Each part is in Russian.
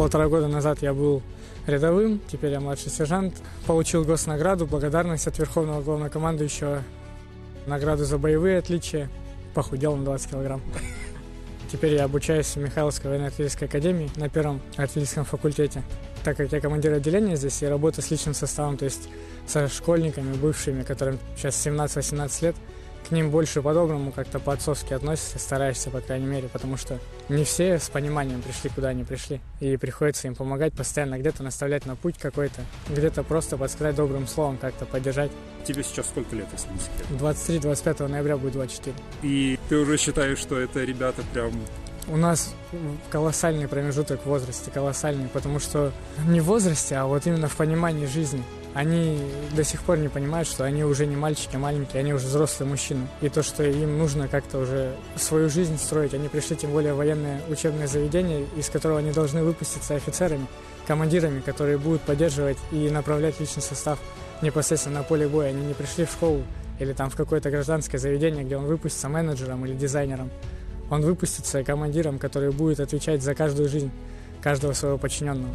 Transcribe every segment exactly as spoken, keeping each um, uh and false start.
Полтора года назад я был рядовым, теперь я младший сержант. Получил госнаграду, благодарность от Верховного Главнокомандующего, награду за боевые отличия. Похудел на двадцать килограмм. Теперь я обучаюсь в Михайловской военно-артиллерийской академии на первом артиллерийском факультете. Так как я командир отделения здесь и работаю с личным составом, то есть со школьниками бывшими, которым сейчас семнадцать-восемнадцать лет, к ним больше по-доброму, как-то по-отцовски относишься, стараешься, по крайней мере, потому что не все с пониманием пришли, куда они пришли. И приходится им помогать, постоянно где-то наставлять на путь какой-то, где-то просто подсказать добрым словом, как-то поддержать. Тебе сейчас сколько лет, если не секрет? двадцать три двадцать пятого ноября будет двадцать четыре. И ты уже считаешь, что это ребята прям... У нас колоссальный промежуток в возрасте, колоссальный, потому что не в возрасте, а вот именно в понимании жизни. Они до сих пор не понимают, что они уже не мальчики маленькие, они уже взрослые мужчины. И то, что им нужно как-то уже свою жизнь строить, они пришли тем более в военное учебное заведение, из которого они должны выпуститься офицерами, командирами, которые будут поддерживать и направлять личный состав непосредственно на поле боя. Они не пришли в школу или там в какое-то гражданское заведение, где он выпустится менеджером или дизайнером. Он выпустится командиром, который будет отвечать за каждую жизнь каждого своего подчиненного.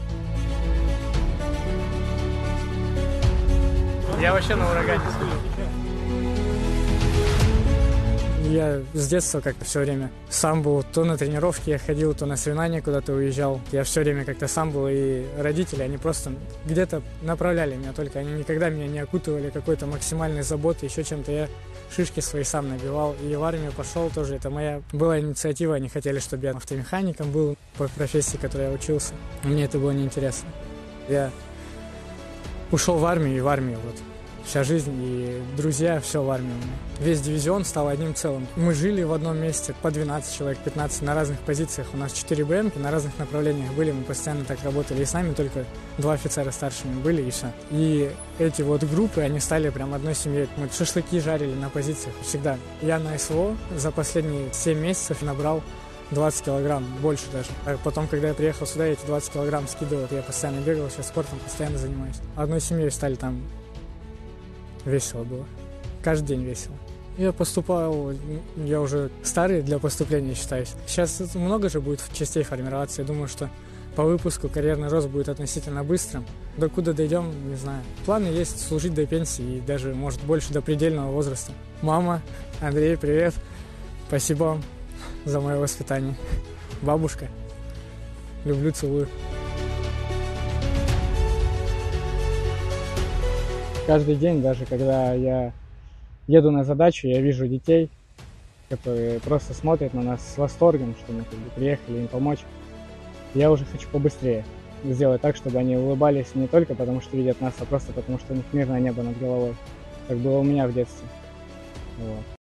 Я вообще на урагане. Я с детства как-то все время сам был. То на тренировки я ходил, то на соревнования куда-то уезжал. Я все время как-то сам был, и родители, они просто где-то направляли меня только. Они никогда меня не окутывали какой-то максимальной заботой, еще чем-то. Я шишки свои сам набивал. И в армию пошел тоже. Это моя была инициатива. Они хотели, чтобы я автомехаником был по профессии, которой я учился. Мне это было неинтересно. Я ушел в армию, и в армию вот. Вся жизнь и друзья, все в армии. Весь дивизион стал одним целым. Мы жили в одном месте, по двенадцать человек, пятнадцать на разных позициях. У нас четыре БМки на разных направлениях были, мы постоянно так работали. И с нами только два офицера старшими были, и все. И эти вот группы, они стали прям одной семьей. Мы шашлыки жарили на позициях всегда. Я на СВО за последние семь месяцев набрал двадцать килограмм, больше даже. А потом, когда я приехал сюда, я эти двадцать килограмм скидывал. Я постоянно бегал, сейчас спортом постоянно занимаюсь. Одной семьей стали там. Весело было. Каждый день весело. Я поступал, я уже старый для поступления считаюсь. Сейчас много же будет частей формироваться. Я думаю, что по выпуску карьерный рост будет относительно быстрым. Докуда дойдем, не знаю. Планы есть служить до пенсии и даже, может, больше до предельного возраста. Мама, Андрей, привет. Спасибо вам за мое воспитание. Бабушка, люблю, целую. Каждый день, даже когда я еду на задачу, я вижу детей, которые просто смотрят на нас с восторгом, что мы как бы приехали им помочь. Я уже хочу побыстрее сделать так, чтобы они улыбались не только потому, что видят нас, а просто потому, что у них мирное небо над головой, как было у меня в детстве. Вот.